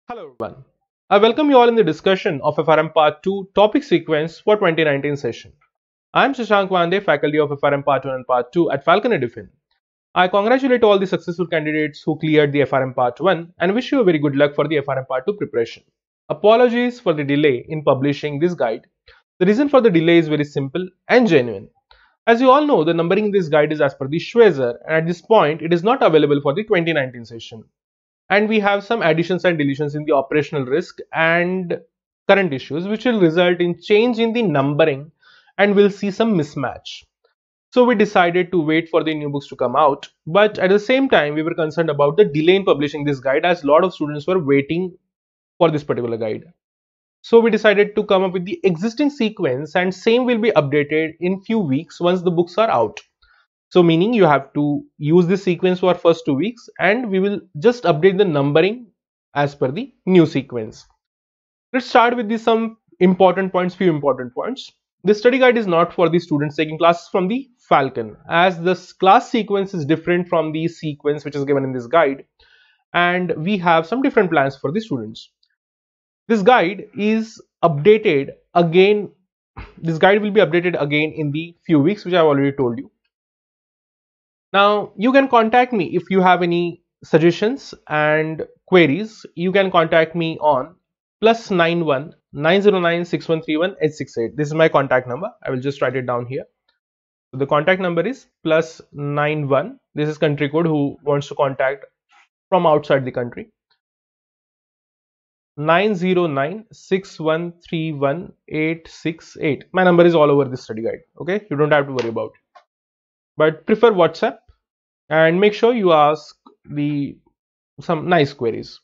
Hello everyone. I welcome you all in the discussion of FRM Part 2 topic sequence for 2019 session. I am Shashank Wande, faculty of FRM Part 1 and Part 2 at Falcon Edufin. I congratulate all the successful candidates who cleared the FRM Part 1 and wish you a very good luck for the FRM Part 2 preparation. Apologies for the delay in publishing this guide. The reason for the delay is very simple and genuine. As you all know, the numbering in this guide is as per the Schweitzer, and at this point it is not available for the 2019 session. And we have some additions and deletions in the operational risk and current issues, which will result in change in the numbering and we'll see some mismatch. So we decided to wait for the new books to come out, but at the same time we were concerned about the delay in publishing this guide as a lot of students were waiting for this particular guide. So we decided to come up with the existing sequence, and same will be updated in few weeks once the books are out. So meaning you have to use this sequence for first 2 weeks, and we will just update the numbering as per the new sequence. Let's start with some important points, few important points. This study guide is not for the students taking classes from the Falcon, as this class sequence is different from the sequence which is given in this guide, and we have some different plans for the students. This guide is updated again. This guide will be updated again in the few weeks, which I have already told you. Now you can contact me if you have any suggestions and queries. You can contact me on +91 909 6131 868. This is my contact number. I will just write it down here. So the contact number is +91. This is country code who wants to contact from outside the country. 909 6131 868. My number is all over this study guide. Okay, you don't have to worry about it. But prefer WhatsApp, and make sure you ask some nice queries.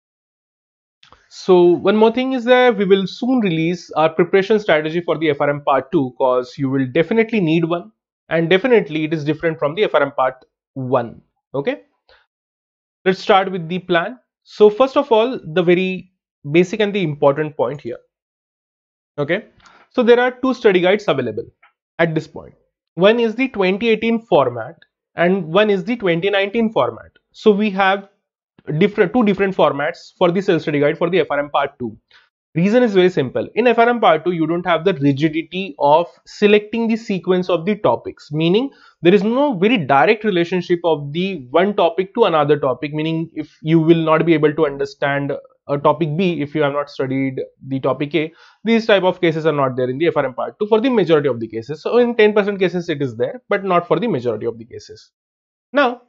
So one more thing is that we will soon release our preparation strategy for the FRM Part 2, because you will definitely need one, and definitely it is different from the FRM Part 1. Okay, let's start with the plan. So first of all, the very basic and the important point here. Okay, so there are two study guides available at this point. One is the 2018 format and one is the 2019 format. So we have two different formats for the self-study guide for the FRM Part 2. Reason is very simple. In FRM Part 2, you don't have the rigidity of selecting the sequence of the topics, meaning there is no very direct relationship of the one topic to another topic, meaning if you will not be able to understand a topic B if you have not studied the topic A. These type of cases are not there in the FRM Part 2 for the majority of the cases. So in 10% cases it is there, but not for the majority of the cases. Now,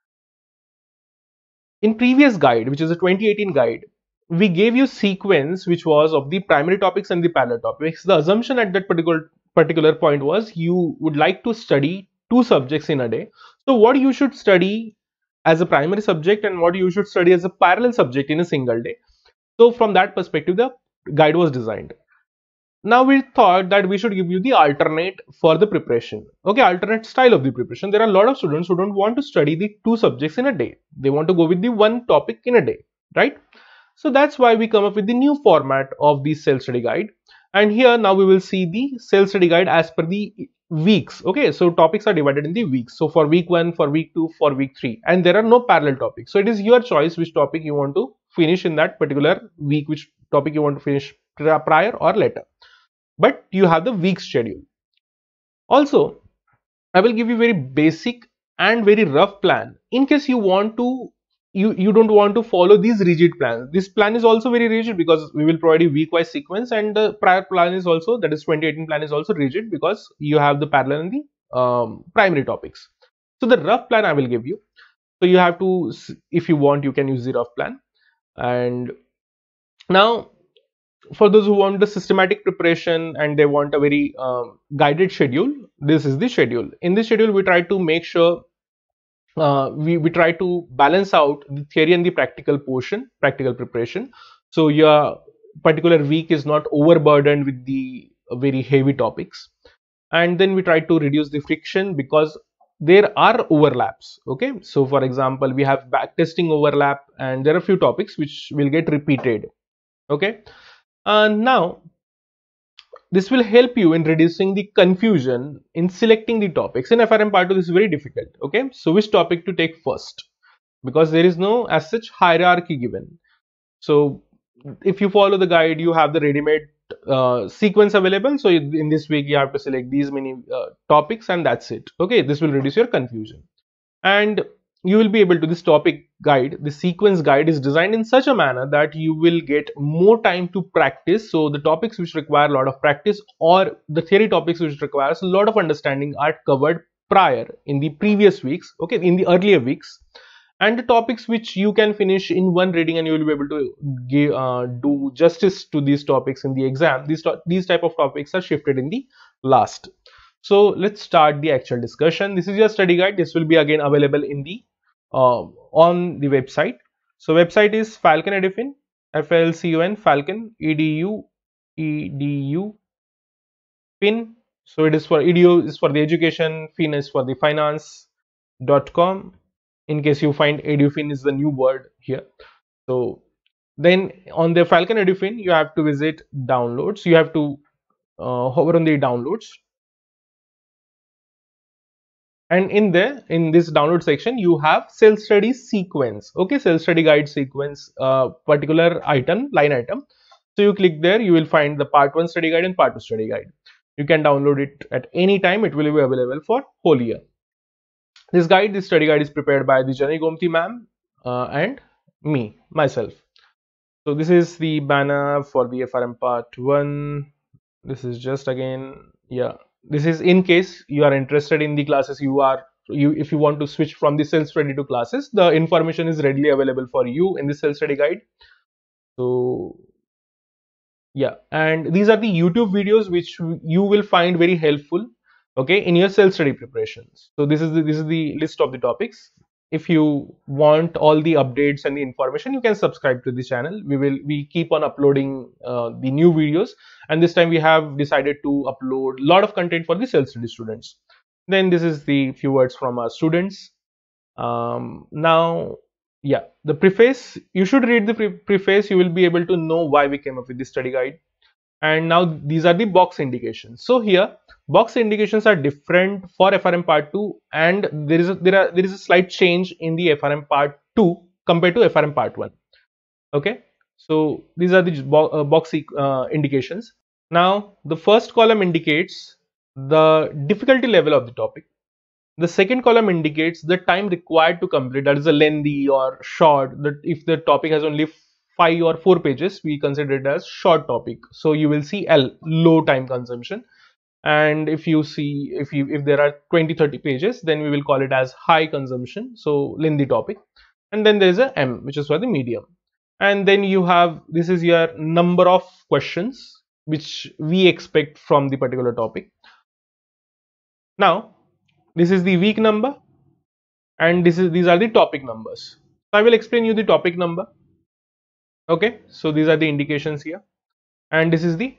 in previous guide, which is a 2018 guide, we gave you sequence which was of the primary topics and the parallel topics. The assumption at that particular point was you would like to study 2 subjects in a day. So what you should study as a primary subject and what you should study as a parallel subject in a single day. So from that perspective, the guide was designed. Now we thought that we should give you the alternate for the preparation. Okay, alternate style of the preparation. There are a lot of students who don't want to study the 2 subjects in a day. They want to go with the 1 topic in a day, right? So that's why we come up with the new format of the self-study guide. And here now we will see the self-study guide as per the weeks. Okay, so topics are divided in the weeks. So for week 1, for week 2, for week 3, and there are no parallel topics. So it is your choice which topic you want to finish in that particular week, which topic you want to finish prior or later. But you have the week schedule. Also, I will give you very basic and very rough plan in case you want to you don't want to follow these rigid plans. This plan is also very rigid because we will provide you week-wise sequence, and the prior plan is also, that is 2018 plan, is also rigid because you have the parallel and the primary topics. So the rough plan I will give you. So you have to, if you want, you can use the rough plan. And now for those who want the systematic preparation and they want a very guided schedule, this is the schedule. In this schedule, we try to make sure we try to balance out the theory and the practical portion, practical preparation. So your particular week is not overburdened with the very heavy topics. And then we try to reduce the friction because there are overlaps. Okay, so for example, we have backtesting overlap and there are a few topics which will get repeated. Okay, and now this will help you in reducing the confusion in selecting the topics. In FRM Part 2, this is very difficult. Okay, so which topic to take first? Because there is no as such hierarchy given. So if you follow the guide, you have the ready-made sequence available. So in this week you have to select these many topics, and that's it. Okay, this will reduce your confusion. And you will be able to, this topic guide, the sequence guide is designed in such a manner that you will get more time to practice. So the topics which require a lot of practice, or the theory topics which requires a lot of understanding, are covered prior in the previous weeks, okay, in the earlier weeks. And the topics which you can finish in one reading and you will be able to do justice to these topics in the exam, these type of topics are shifted in the last. So let's start the actual discussion. This is your study guide. This will be again available in the on the website. So website is Falcon Edufin, FLCON, Falcon, EDU Fin. So it is for EDU is for the education, Fin is for the finance.com. In case you find Edufin is the new word here. So then on the Falcon Edufin, you have to visit downloads. You have to hover on the downloads. And in this download section, you have self-study sequence. Okay, self-study guide sequence, particular item, line item. So you click there, you will find the part 1 study guide and part 2 study guide. You can download it at any time. It will be available for whole year. This study guide is prepared by the Jani Gomti ma'am and myself. So this is the banner for the FRM part 1. This is just again, yeah. This is in case you are interested in the classes, if you want to switch from the self-study to classes, the information is readily available for you in the self-study guide. So yeah, and these are the YouTube videos which you will find very helpful, okay, in your self-study preparations. So this is the list of the topics. If you want all the updates and the information, you can subscribe to the channel. We keep on uploading the new videos, and this time we have decided to upload a lot of content for the self-study students. Then this is the few words from our students. Now, yeah, the preface, you should read the preface. You will be able to know why we came up with this study guide. And now these are the box indications. So here box indications are different for FRM part 2, and there is a slight change in the FRM part 2 compared to FRM part 1. Okay, so these are the box indications. Now the first column indicates the difficulty level of the topic. The second column indicates the time required to complete, that is a lengthy or short. That if the topic has only 5 or 4 pages, we consider it as short topic. So you will see L, low time consumption. And if you see, if there are 20-30 pages, then we will call it as high consumption, so lengthy topic. And then there is a M, which is for the medium. And then you have, this is your number of questions which we expect from the particular topic. Now this is the week number, and these are the topic numbers. So I will explain you the topic number. Okay, so these are the indications here, and this is the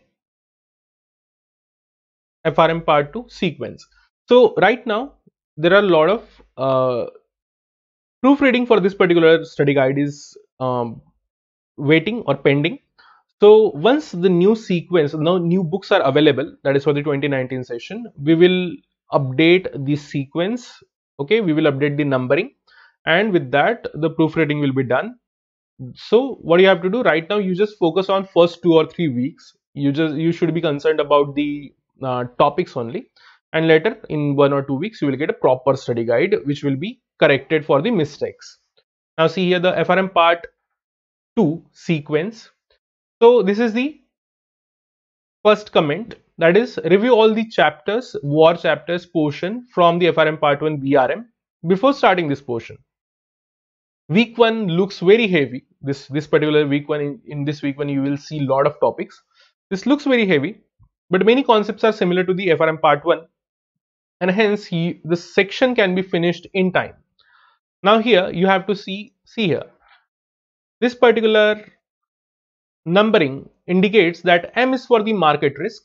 FRM part 2 sequence. So right now there are a lot of proofreading for this particular study guide is waiting or pending. So once the new sequence, now new books are available, that is for the 2019 session, we will update the sequence. Okay, we will update the numbering, and with that the proofreading will be done. So what you have to do right now, you just focus on first 2 or 3 weeks. You should be concerned about the topics only, and later in 1 or 2 weeks you will get a proper study guide which will be corrected for the mistakes. Now see here the FRM part 2 sequence. So this is the first comment, that is review all the chapters, war chapters portion from the FRM part 1 VRM before starting this portion. Week 1 looks very heavy. This particular week 1, in this week 1 you will see a lot of topics. This looks very heavy, but many concepts are similar to the FRM part 1, and hence the section can be finished in time. Now here you have to see here, this particular numbering indicates that M is for the market risk,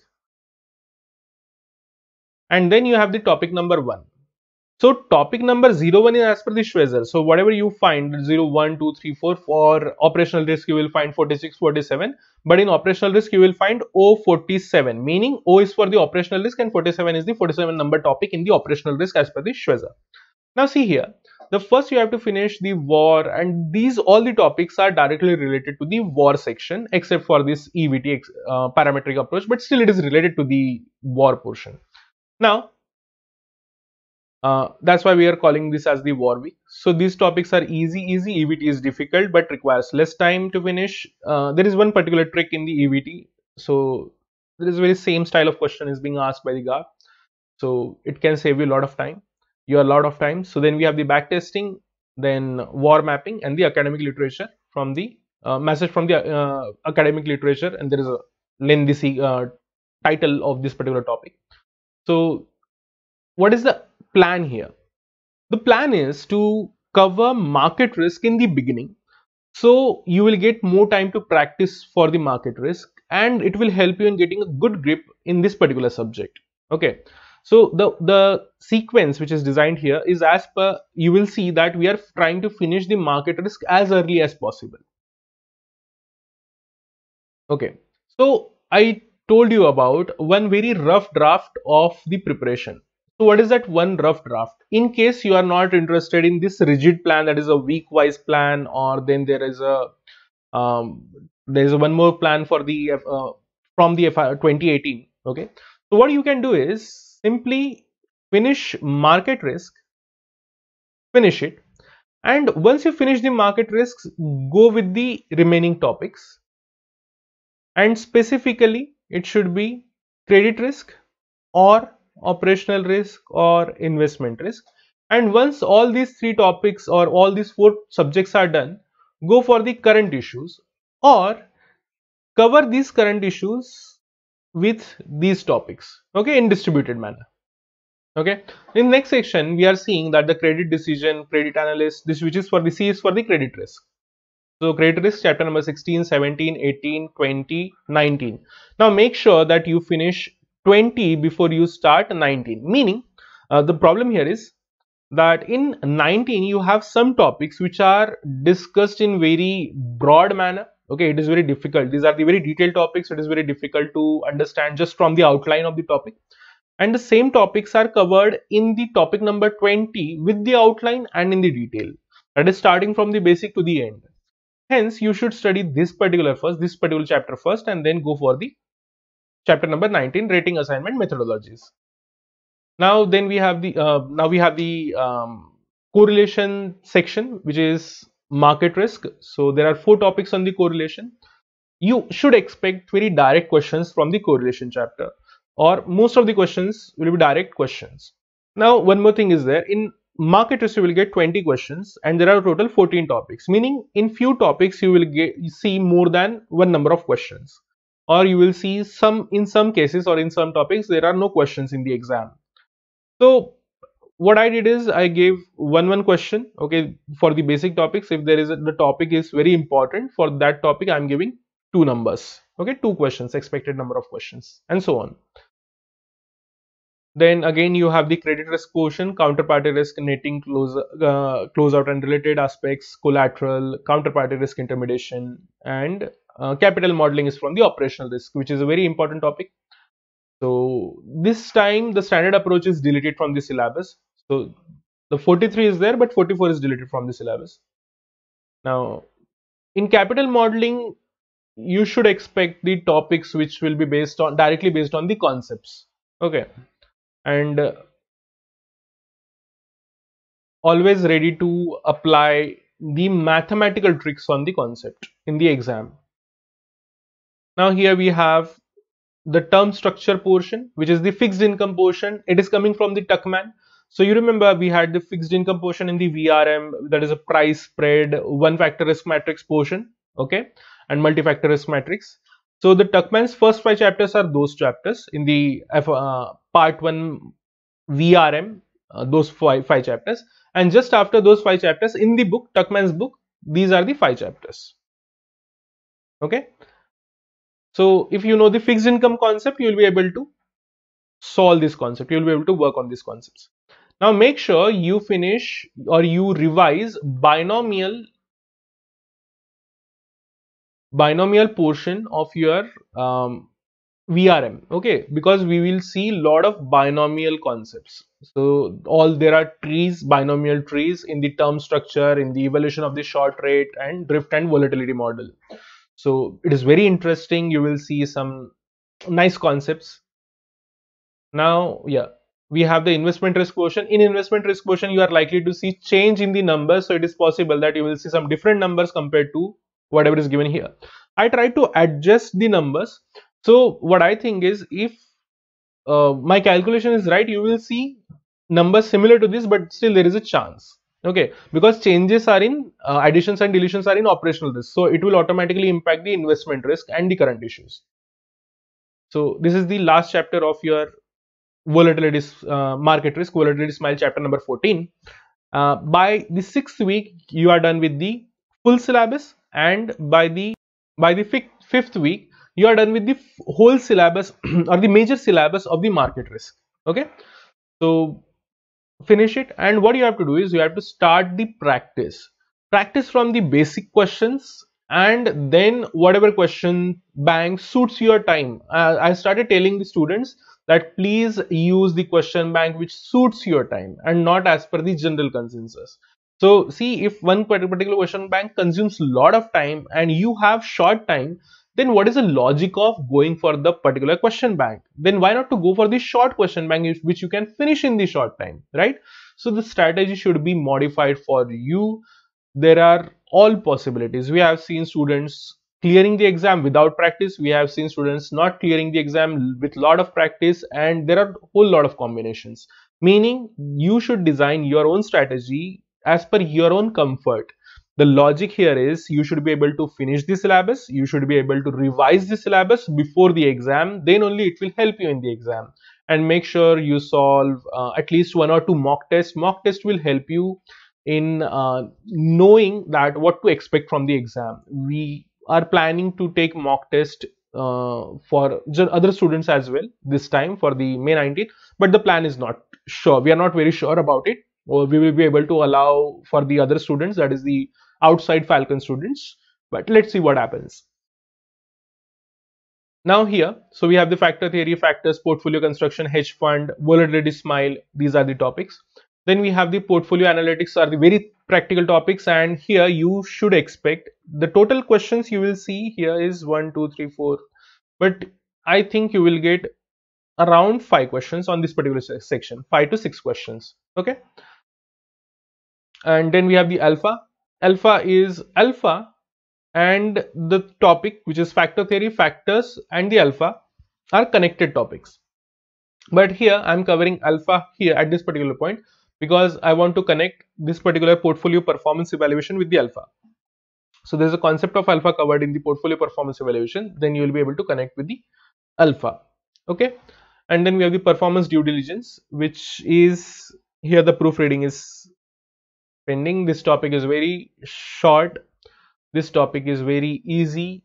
and then you have the topic number 1. So topic number 01 is as per the Schwezer. So whatever you find 0, 1, 2, 3, 4 for operational risk, you will find 46, 47. But in operational risk, you will find O47, meaning O is for the operational risk and 47 is the 47 number topic in the operational risk as per the Schwezer. Now see here, the first you have to finish the war, and these all the topics are directly related to the war section except for this EVT parametric approach, but still it is related to the war portion. Now that's why we are calling this as the war week. So these topics are easy. EVT is difficult but requires less time to finish. There is one particular trick in the EVT. So there is very same style of question is being asked by the GAR. So it can save you a lot of time. So then we have the back testing, then war mapping, and the academic literature from the message from the academic literature, and there is a lengthy title of this particular topic. So what is the plan here? The plan is to cover market risk in the beginning, so you will get more time to practice for the market risk, and it will help you in getting a good grip in this particular subject. Okay, so the sequence which is designed here is as per, you will see that we are trying to finish the market risk as early as possible. Okay, so I told you about one very rough draft of the preparation. So what is that one rough draft? In case you are not interested in this rigid plan, that is a week wise plan, or then there is a one more plan for the from the 2018. Okay, so what you can do is simply finish market risk, finish it, and once you finish the market risks, go with the remaining topics, and specifically it should be credit risk or operational risk or investment risk. And once all these three topics or all these four subjects are done, go for the current issues or cover these current issues with these topics, okay, in distributed manner. Okay, in next section we are seeing that the credit decision, credit analyst, this which is for the C is for the credit risk. So credit risk chapter number 16, 17, 18, 20, 19. Now make sure that you finish 20 before you start 19, meaning the problem here is that in 19 you have some topics which are discussed in very broad manner. Okay, it is very difficult. These are the very detailed topics. It is very difficult to understand just from the outline of the topic. And the same topics are covered in the topic number 20 with the outline and in the detail. That is starting from the basic to the end. Hence, you should study this particular chapter first, and then go for the chapter number 19, rating assignment methodologies. Now, then we have the correlation section, which is market risk. So there are 4 topics on the correlation. You should expect very direct questions from the correlation chapter, or most of the questions will be direct questions. Now, one more thing is there. In market risk you will get 20 questions, and there are total 14 topics, meaning in few topics you will see more than one number of questions, or you will see in some cases or in some topics there are no questions in the exam. So what I did is I gave one question, okay, for the basic topics. If there is the topic is very important, for that topic I am giving 2 numbers, okay, 2 questions, expected number of questions, and so on. Then again you have the credit risk portion, counterparty risk, netting, closeout and related aspects, collateral, counterparty risk intermediation, and capital modeling is from the operational risk, which is a very important topic. So this time the standard approach is deleted from the syllabus. So the 43 is there, but 44 is deleted from the syllabus. Now in capital modeling you should expect the topics which will be directly based on the concepts, okay, and always ready to apply the mathematical tricks on the concept in the exam. Now here we have the term structure portion, which is the fixed income portion. It is coming from the Tuckman. So you remember we had the fixed income portion in the VRM, that is a price spread, one factor risk matrix portion, okay, and multi-factor risk matrix. So the Tuckman's first 5 chapters are those chapters in the part 1 VRM, those five chapters, and just after those 5 chapters in the book, Tuckman's book, these are the 5 chapters, okay. So if you know the fixed income concept, you will be able to solve this concept, you will be able to work on these concepts. Now make sure you finish or you revise binomial portion of your VRM, okay, because we will see lot of binomial concepts. So all there are trees, binomial trees in the term structure, in the evaluation of the short rate and drift and volatility model. So it is very interesting. You will see some nice concepts. Now, yeah, we have the investment risk quotient. In investment risk quotient, you are likely to see change in the numbers. So it is possible that you will see some different numbers compared to whatever is given here. I try to adjust the numbers. So what I think is, if my calculation is right, you will see numbers similar to this, but still there is a chance. Okay, because changes are in additions and deletions are in operational risk. So it will automatically impact the investment risk and the current issues. So this is the last chapter of your volatility market risk, volatility smile, chapter number 14. By the 6th week you are done with the full syllabus, and by the 5th week you are done with the whole syllabus or the major syllabus of the market risk. Okay, so finish it, and what you have to do is you have to start the practice from the basic questions, and then whatever question bank suits your time. I started telling the students that please use the question bank which suits your time and not as per the general consensus. So see, if one particular question bank consumes a lot of time and you have short time, then what is the logic of going for the particular question bank? Then why not to go for the short question bank which you can finish in the short time, right? So the strategy should be modified for you. There are all possibilities. We have seen students clearing the exam without practice. We have seen students not clearing the exam with lot of practice, and there are a whole lot of combinations. Meaning you should design your own strategy as per your own comfort. The logic here is you should be able to finish the syllabus, you should be able to revise the syllabus before the exam, then only it will help you in the exam. And make sure you solve at least 1 or 2 mock tests. Mock test will help you in knowing that what to expect from the exam. We are planning to take mock test for other students as well this time for the May 19th, but the plan is not sure. We are not very sure about it. Or we will be able to allow for the other students, that is the outside Falcon students, but let's see what happens. Now here, so we have the factor theory, factors, portfolio construction, hedge fund, volatility smile. These are the topics. Then we have the portfolio analytics, are the very practical topics, and here you should expect the total questions you will see here is 1, 2, 3, 4, but I think you will get around 5 questions on this particular section, 5 to 6 questions. Okay, and then we have the alpha. Alpha is alpha and the topic which is factor theory, factors and the alpha are connected topics. But here I am covering alpha here at this particular point because I want to connect this particular portfolio performance evaluation with the alpha. So there is a concept of alpha covered in the portfolio performance evaluation, then you will be able to connect with the alpha. Okay, and then we have the performance due diligence, which is here the proofreading is pending. This topic is very short. This topic is very easy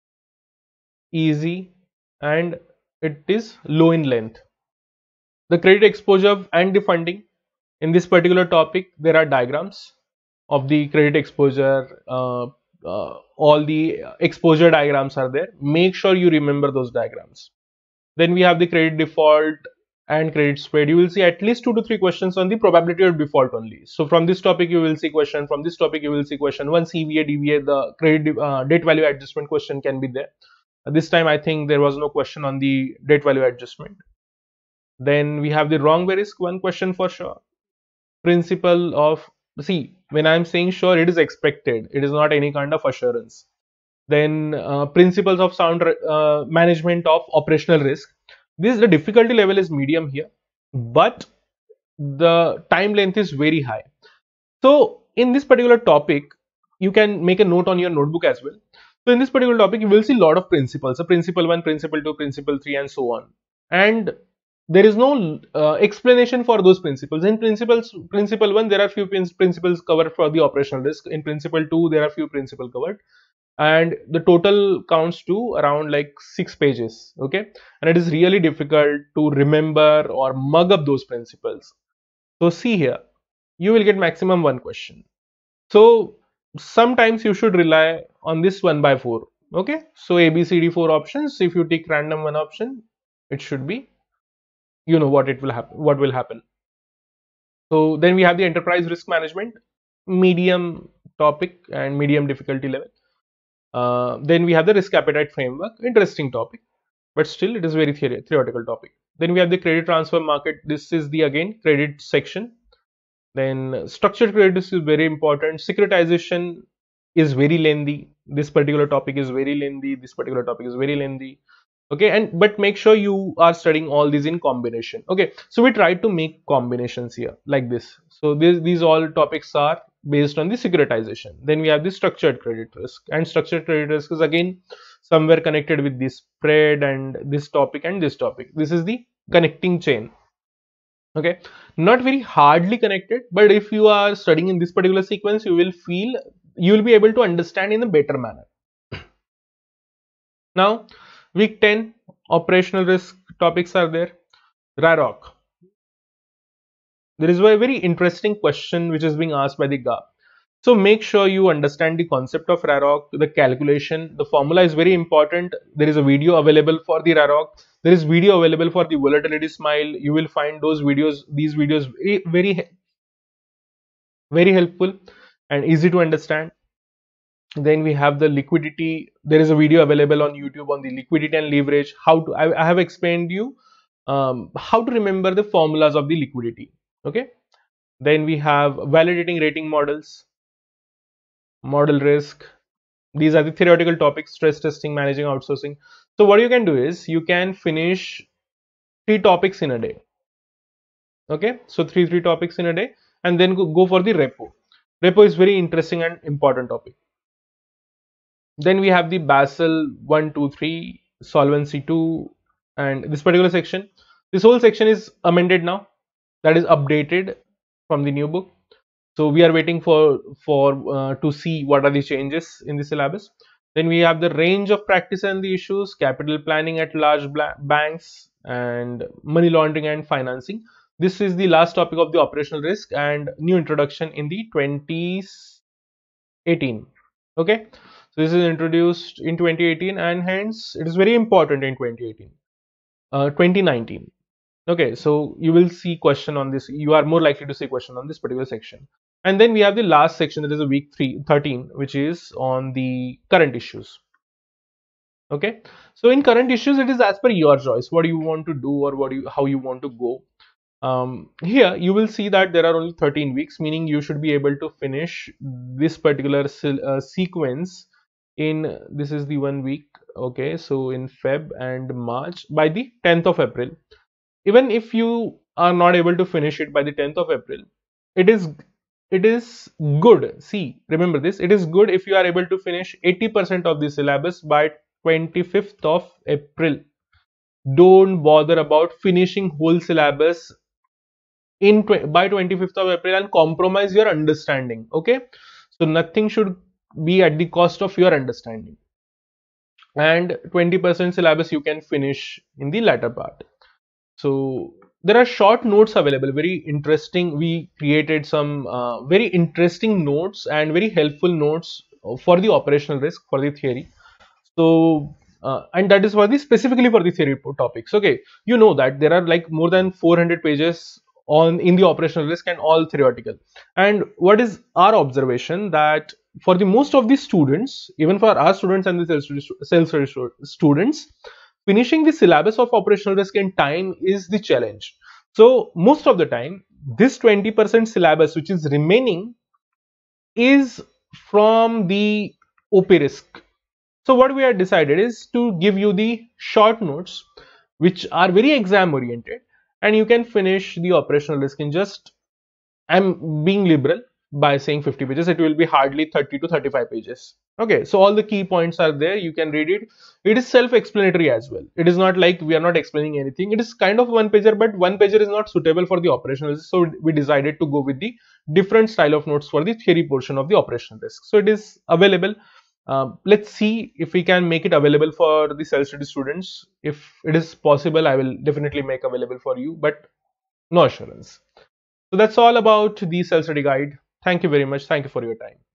and it is low in length. The credit exposure and the funding. In this particular topic, there are diagrams of the credit exposure. All the exposure diagrams are there. Make sure you remember those diagrams. Then we have the credit default and credit spread. You will see at least 2 to 3 questions on the probability of default only. So from this topic you will see question, from this topic you will see question. Once EVA, DVA, the credit debt value adjustment question can be there. This time I think there was no question on the debt value adjustment. Then we have the wrong way risk, one question for sure. Principle of, see, when I am saying sure, it is expected, it is not any kind of assurance. Then principles of sound management of operational risk. This, the difficulty level is medium here, but the time length is very high. So in this particular topic, you can make a note on your notebook as well. So in this particular topic, you will see a lot of principles. So principle 1, principle 2, principle 3 and so on. And there is no explanation for those principles. In principle 1, there are few principles covered for the operational risk. In principle 2, there are few principles covered. And the total counts to around like 6 pages. Okay, and it is really difficult to remember or mug up those principles. So see here, you will get maximum 1 question. So sometimes you should rely on this 1/4. Okay, so A, B, C, D, 4 options. If you take random one option, it should be, you know what it will happen, what will happen. So then we have the enterprise risk management, medium topic and medium difficulty level. Then we have the risk appetite framework, interesting topic, but still it is very theoretical topic. Then we have the credit transfer market. This is the again credit section. Then structured credit is very important. Securitization is very lengthy. This particular topic is very lengthy. This particular topic is very lengthy. Okay, and but make sure you are studying all these in combination. Okay, so we try to make combinations here like this. So these all topics are based on the securitization. Then we have the structured credit risk, and structured credit risk is again somewhere connected with this spread and this topic and this topic. This is the connecting chain. Okay, not very hardly connected, but if you are studying in this particular sequence, you will be able to understand in a better manner. Now, week 10 operational risk topics are there. RAROC. There is a very interesting question which is being asked by the GA. So make sure you understand the concept of RAROC, the calculation, the formula is very important. There is a video available for the RAROC. There is video available for the volatility smile. You will find those videos, these videos very helpful and easy to understand. Then we have the liquidity. There is a video available on YouTube on the liquidity and leverage. I have explained you how to remember the formulas of the liquidity. Okay. Then we have validating rating models, model risk. These are the theoretical topics: stress testing, managing outsourcing. So what you can do is you can finish 3 topics in a day. Okay, so three topics in a day, and then go for the repo. Repo is very interesting and important topic. Then we have the Basel 1, 2, 3, Solvency 2, and this particular section. This whole section is amended now. That is updated from the new book. So we are waiting for to see what are the changes in the syllabus. Then we have the range of practice and the issues, capital planning at large banks, and money laundering and financing. This is the last topic of the operational risk and new introduction in the 2018. Okay, so this is introduced in 2018 and hence it is very important in 2019. Okay, so you will see question on this. You are more likely to see question on this particular section. And then we have the last section, that is a week 13, which is on the current issues. Okay, so in current issues, it is as per your choice. What do you want to do, or how you want to go. Here you will see that there are only 13 weeks, meaning you should be able to finish this particular sequence in, this is the 1 week. Okay, so in Feb and March by the 10th of April. Even if you are not able to finish it by the 10th of April, it is good. See, remember this, it is good if you are able to finish 80% of the syllabus by 25th of April. Don't bother about finishing whole syllabus by 25th of April and compromise your understanding. Okay, so nothing should be at the cost of your understanding, and 20% syllabus you can finish in the latter part. So there are short notes available, very interesting. We created some very interesting notes and very helpful notes for the operational risk, for the theory. So and that is for the specifically for the theory topics. Okay, you know that there are like more than 400 pages in the operational risk and all theoretical. And what is our observation, that for the most of the students, even for our students and the self-study students, finishing the syllabus of operational risk in time is the challenge. So most of the time, this 20% syllabus which is remaining is from the OP risk. So what we have decided is to give you the short notes which are very exam oriented, and you can finish the operational risk in just, I'm being liberal by saying 50 pages. It will be hardly 30 to 35 pages. Okay, so all the key points are there. You can read it. It is self-explanatory as well. It is not like we are not explaining anything. It is kind of one pager, but one pager is not suitable for the operational risk. So we decided to go with the different style of notes for the theory portion of the operational risk. So it is available. Let's see if we can make it available for the self-study students. If it is possible, I will definitely make available for you, but no assurance. So that's all about the self-study guide. Thank you very much. Thank you for your time.